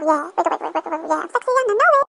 yeah. Wiggle, wiggle, wiggle, wiggle, yeah. I'm sexy and I know it.